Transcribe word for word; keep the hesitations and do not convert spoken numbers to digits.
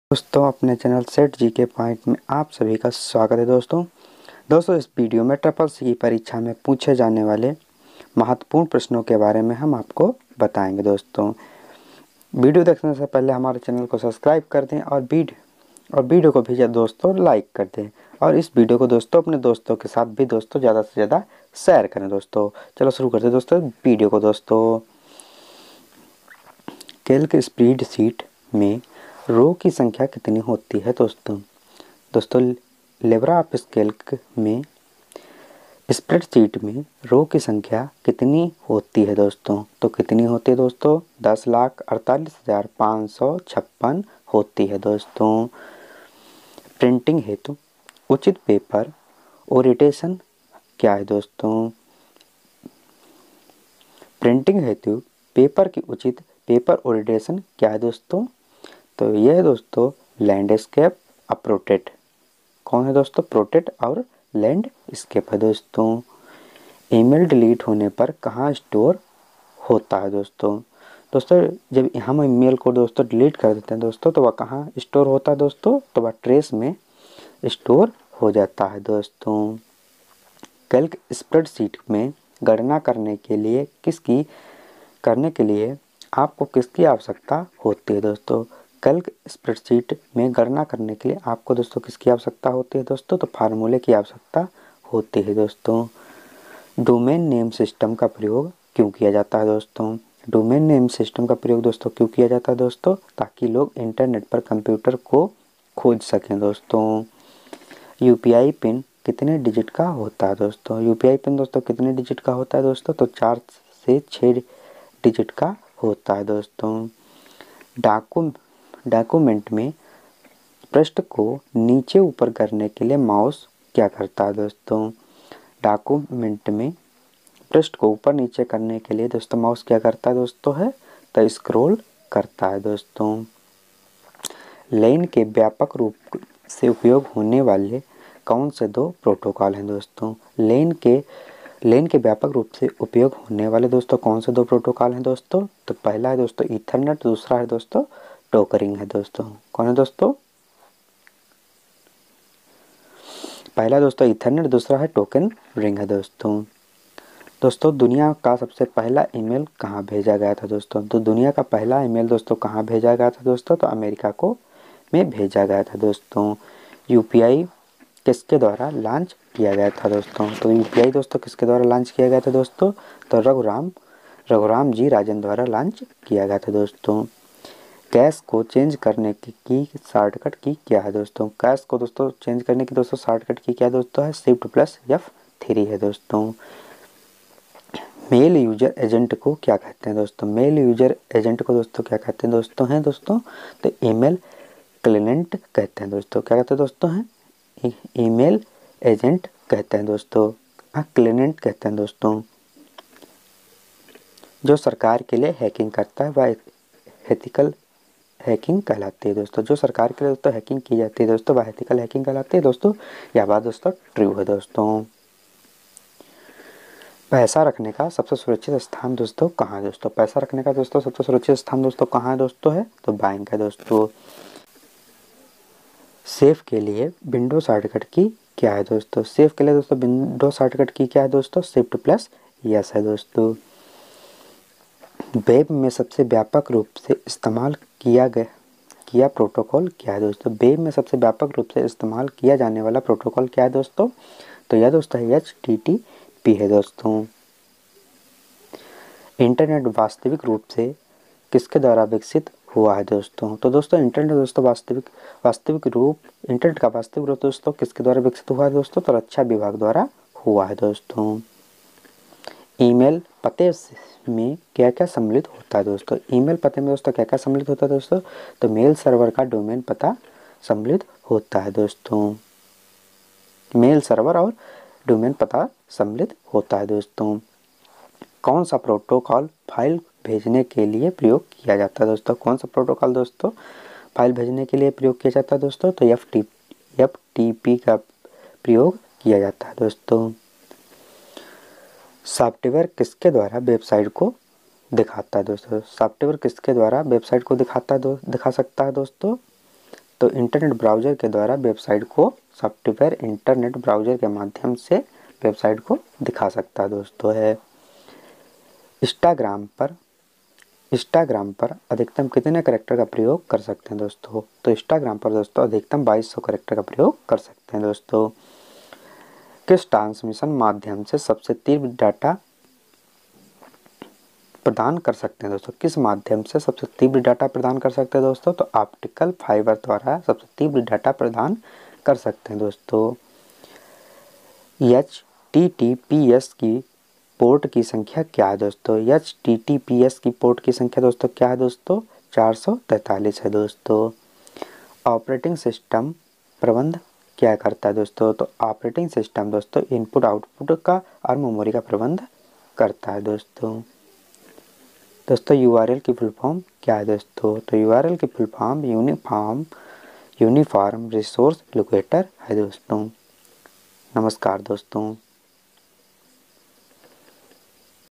दोस्तों अपने channel set जी के पॉइंट में आप सभी का स्वागत है। दोस्तों दोस्तों इस वीडियो में ट्रिपल सी की परीक्षा में पूछे जाने वाले महत्वपूर्ण प्रश्नों के बारे में हम आपको बताएंगे। दोस्तों वीडियो देखने से पहले हमारे चैनल को सब्सक्राइब कर दें और वीडियो और वीडियो को भी दोस्तों लाइक कर दें और इस वीडियो को दोस्तों अपने दोस्तों के साथ भी दोस्तों ज़्यादा से ज़्यादा शेयर करें। दोस्तों चलो शुरू करते हैं दोस्तों वीडियो को। दोस्तों कैल्क स्प्रेड शीट में रो की संख्या कितनी होती है? दोस्तों दोस्तों लिब्रा ऑफिस कैल्क में स्प्रेडशीट में रो की संख्या कितनी होती है? दोस्तों तो कितनी होती है दोस्तों? दस लाख अड़तालीस हज़ार पाँच सौ छप्पन होती है। दोस्तों प्रिंटिंग हेतु उचित पेपर ओरिएंटेशन क्या है? दोस्तों प्रिंटिंग हेतु पेपर की उचित पेपर ओरिएंटेशन क्या है? दोस्तों तो यह है दोस्तों लैंडस्केप अप्रोटेट। कौन है दोस्तों? प्रोटेट और लैंडस्केप है। दोस्तों ईमेल डिलीट होने पर कहाँ स्टोर होता है? दोस्तों दोस्तों जब हम ईमेल को दोस्तों डिलीट कर देते हैं दोस्तों तो वह कहाँ स्टोर होता है? दोस्तों तो वह ट्रेस में स्टोर हो जाता है। दोस्तों कैल्क स्प्रेडशीट में गणना करने के लिए किसकी करने के लिए आपको किसकी आवश्यकता होती है? दोस्तों कैल्क स्प्रेडशीट में गणना करने के लिए आपको दोस्तों किसकी आवश्यकता होती है? दोस्तों तो फार्मूले की आवश्यकता होती है। दोस्तों डोमेन नेम सिस्टम का प्रयोग क्यों किया जाता है? दोस्तों डोमेन नेम सिस्टम का प्रयोग दोस्तों क्यों किया जाता है? दोस्तों ताकि लोग इंटरनेट पर कंप्यूटर को खोज सकें। दोस्तों यूपीआई पिन कितने डिजिट का होता है? दोस्तों यूपीआई पिन दोस्तों कितने डिजिट का होता है? दोस्तों तो चार से छः डिजिट का होता है। दोस्तों डाकू डॉक्यूमेंट में पृष्ठ को नीचे ऊपर करने के लिए माउस क्या करता है? दोस्तों डॉक्यूमेंट में पृष्ठ को ऊपर नीचे करने के लिए दोस्तों माउस क्या करता है? दोस्तों है तो स्क्रॉल करता है। दोस्तों लेन के व्यापक रूप से उपयोग होने वाले कौन से दो प्रोटोकॉल हैं? दोस्तों लेन के लेन के व्यापक रूप से उपयोग होने वाले दोस्तों कौन से दो प्रोटोकॉल हैं? दोस्तों तो पहला है दोस्तों ईथरनेट, दूसरा है दोस्तों टोकरिंग है। दोस्तों कौन है दोस्तों? पहला दोस्तों ईथरनेट, दूसरा है टोकन रिंग है। दोस्तों दोस्तों दुनिया का सबसे पहला ईमेल कहाँ भेजा गया था? दोस्तों तो दुनिया का पहला ईमेल दोस्तों कहाँ भेजा गया था? दोस्तों तो अमेरिका को में भेजा गया था। दोस्तों यूपीआई किसके द्वारा लॉन्च किया गया था? दोस्तों तो यूपीआई दोस्तों किसके द्वारा लॉन्च किया गया था? दोस्तों तो रघुराम रघुराम जी राजन द्वारा लॉन्च किया गया था। दोस्तों कैश को चेंज करने की, की शॉर्टकट की क्या है? दोस्तों कैश को दोस्तों चेंज करने की दोस्तों शॉर्टकट की क्या दोस्तों है? शिफ्ट प्लस एफ थ्री है। दोस्तों मेल यूजर एजेंट को क्या कहते हैं? दोस्तों मेल यूजर एजेंट को दोस्तों क्या कहते हैं? दोस्तों हैं दोस्तों तो ईमेल क्लाइंट कहते हैं। दोस्तों क्या कहते हैं? दोस्तों हैं ईमेल एजेंट कहते हैं। दोस्तों हाँ क्लाइंट कहते हैं। दोस्तों जो सरकार के लिए हैकिंग करता है वह एथिकल हैकिंग कहलाती है। दोस्तों जो सरकार के लिए दोस्तों हैकिंग की जाती है दोस्तों वह एथिकल हैकिंग कहलाती है। दोस्तों यह बात दोस्तों ट्रू है। दोस्तों पैसा रखने का सबसे सुरक्षित स्थान दोस्तों कहाँ है? दोस्तों पैसा रखने का दोस्तों सबसे सुरक्षित स्थान दोस्तों कहाँ है? दोस्तों है तो बैंक है। दोस्तों सेफ के लिए विंडो शॉर्टकट की क्या है? दोस्तों सेफ के लिए दोस्तों विंडो शॉर्टकट की क्या है? दोस्तों शिफ्ट प्लस यस है। दोस्तों वेब में सबसे व्यापक रूप से इस्तेमाल किया गया किया प्रोटोकॉल क्या है? दोस्तों वेब में सबसे व्यापक रूप से इस्तेमाल किया जाने वाला प्रोटोकॉल क्या है? दोस्तों तो यह दोस्तों है एच टी टी पी है। दोस्तों इंटरनेट वास्तविक रूप से किसके द्वारा विकसित हुआ है? दोस्तों तो दोस्तों इंटरनेट दोस्तों वास्तविक वास्तविक रूप इंटरनेट का वास्तविक रूप दोस्तों किसके द्वारा विकसित हुआ है? दोस्तों तो रक्षा विभाग द्वारा हुआ है। दोस्तों ईमेल पते में क्या क्या सम्मिलित होता है? दोस्तों ईमेल पते में दोस्तों क्या क्या सम्मिलित होता है? दोस्तों तो मेल सर्वर का डोमेन पता सम्मिलित होता है। दोस्तों मेल सर्वर और डोमेन पता सम्मिलित होता है। दोस्तों कौन सा प्रोटोकॉल फाइल भेजने के लिए प्रयोग किया जाता है? दोस्तों कौन सा प्रोटोकॉल दोस्तों फाइल भेजने के लिए प्रयोग किया जाता है? दोस्तों तो F T F T P का प्रयोग किया जाता है। दोस्तों सॉफ्टवेयर किसके द्वारा वेबसाइट को दिखाता है? दोस्तों सॉफ्टवेयर किसके द्वारा वेबसाइट को दिखाता है दो दिखा सकता है? दोस्तों तो इंटरनेट ब्राउज़र के द्वारा वेबसाइट को सॉफ्टवेयर इंटरनेट ब्राउज़र के माध्यम से वेबसाइट को दिखा सकता है दोस्तों है। इंस्टाग्राम पर इंस्टाग्राम पर अधिकतम कितने कैरेक्टर का प्रयोग कर सकते हैं दोस्तों? तो इंस्टाग्राम पर दोस्तों अधिकतम बाईस सौ कैरेक्टर का प्रयोग कर सकते हैं दोस्तों। किस ट्रांसमिशन माध्यम से सबसे तीव्र डाटा प्रदान कर सकते हैं दोस्तों? किस माध्यम से सबसे तीव्र डाटा प्रदान कर सकते हैं दोस्तों? तो ऑप्टिकल फाइबर द्वारा सबसे तीव्र डाटा प्रदान कर सकते हैं दोस्तों। H T T P S की पोर्ट की संख्या क्या है दोस्तों? H T T P S की पोर्ट की संख्या दोस्तों क्या है दोस्तों? चार सौ तैंतालीस है दोस्तों। ऑपरेटिंग सिस्टम प्रबंध क्या करता है दोस्तों? तो ऑपरेटिंग सिस्टम दोस्तों इनपुट आउटपुट का और मेमोरी का प्रबंध करता है दोस्तों। दोस्तों यू आर एल की फुल फॉर्म क्या है दोस्तों? तो यू आर एल की full form uniform uniform resource locator है दोस्तों। नमस्कार दोस्तों।